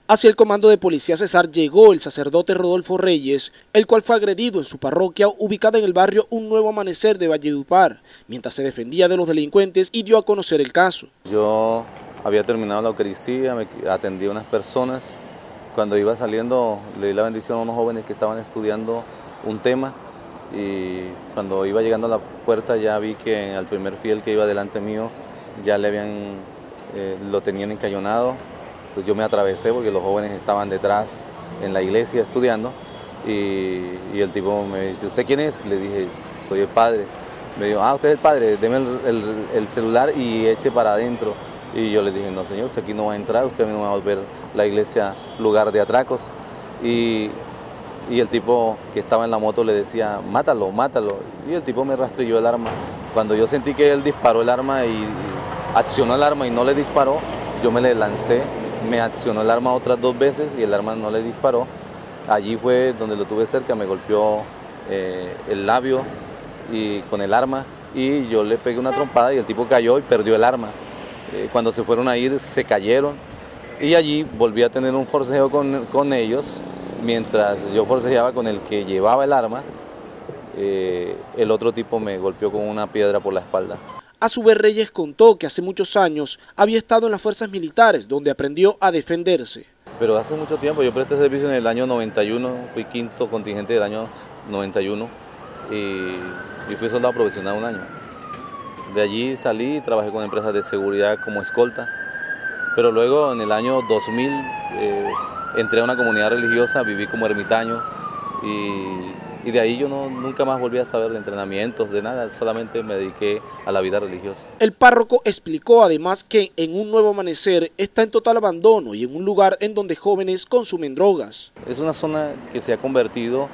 Hacia el comando de policía Cesar llegó el sacerdote Rodolfo Reyes, el cual fue agredido en su parroquia ubicada en el barrio Un Nuevo Amanecer de Valledupar, mientras se defendía de los delincuentes y dio a conocer el caso. Yo había terminado la Eucaristía, me atendí a unas personas. Cuando iba saliendo le di la bendición a unos jóvenes que estaban estudiando un tema y cuando iba llegando a la puerta ya vi que al primer fiel que iba delante mío ya lo tenían encayonado. Yo me atravesé porque los jóvenes estaban detrás en la iglesia estudiando y el tipo me dice, ¿usted quién es? Le dije, soy el padre. Me dijo, usted es el padre, deme el celular y eche para adentro. Y yo le dije, no señor, usted aquí no va a entrar, usted no va a volver la iglesia lugar de atracos. Y el tipo que estaba en la moto le decía, mátalo, mátalo. Y el tipo me rastrilló el arma. Cuando yo sentí que él disparó el arma y accionó el arma y no le disparó, yo me le lancé. Me accionó el arma otras 2 veces y el arma no le disparó. Allí fue donde lo tuve cerca, me golpeó el labio con el arma y yo le pegué una trompada y el tipo cayó y perdió el arma. Cuando se fueron a ir se cayeron y allí volví a tener un forcejeo con ellos. Mientras yo forcejeaba con el que llevaba el arma, el otro tipo me golpeó con una piedra por la espalda. A su vez, Reyes contó que hace muchos años había estado en las fuerzas militares, donde aprendió a defenderse. Pero hace mucho tiempo, yo presté servicio en el año 91, fui 5º contingente del año 91 y fui soldado profesional 1 año. De allí salí y trabajé con empresas de seguridad como escolta, pero luego en el año 2000 entré a una comunidad religiosa, viví como ermitaño y de ahí yo nunca más volví a saber de entrenamientos, de nada, solamente me dediqué a la vida religiosa. El párroco explicó además que en Un Nuevo Amanecer está en total abandono y en un lugar en donde jóvenes consumen drogas. Es una zona que se ha convertido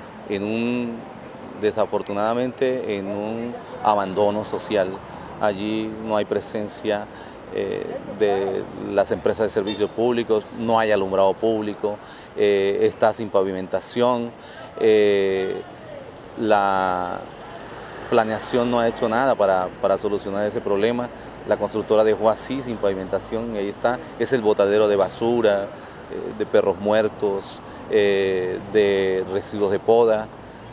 desafortunadamente en un abandono social. Allí no hay presencia de las empresas de servicios públicos, no hay alumbrado público, está sin pavimentación. La planeación no ha hecho nada para solucionar ese problema. La constructora dejó así, sin pavimentación, y ahí está, es el botadero de basura, de perros muertos, de residuos de poda,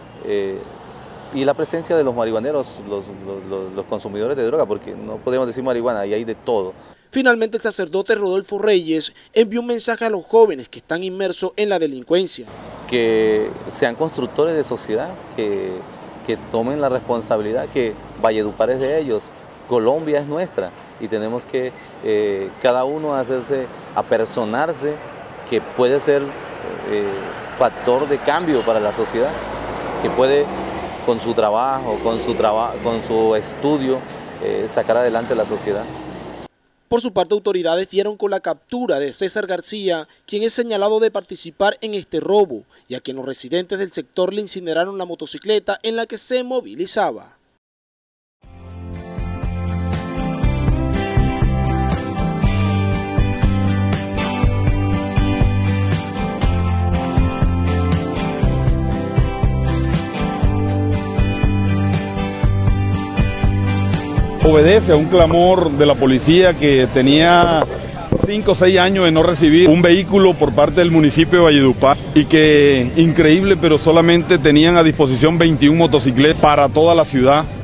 y la presencia de los marihuaneros, los consumidores de droga, porque no podemos decir marihuana, ahí hay de todo. Finalmente, el sacerdote Rodolfo Reyes envió un mensaje a los jóvenes que están inmersos en la delincuencia. Que sean constructores de sociedad, que tomen la responsabilidad, que Valledupar es de ellos, Colombia es nuestra y tenemos que cada uno apersonarse, que puede ser factor de cambio para la sociedad, que puede con su trabajo, con su estudio sacar adelante la sociedad. Por su parte, autoridades dieron con la captura de César García, quien es señalado de participar en este robo, y a quien los residentes del sector le incineraron la motocicleta en la que se movilizaba. Obedece a un clamor de la policía que tenía 5 o 6 años de no recibir un vehículo por parte del municipio de Valledupar y que, increíble, pero solamente tenían a disposición 21 motocicletas para toda la ciudad.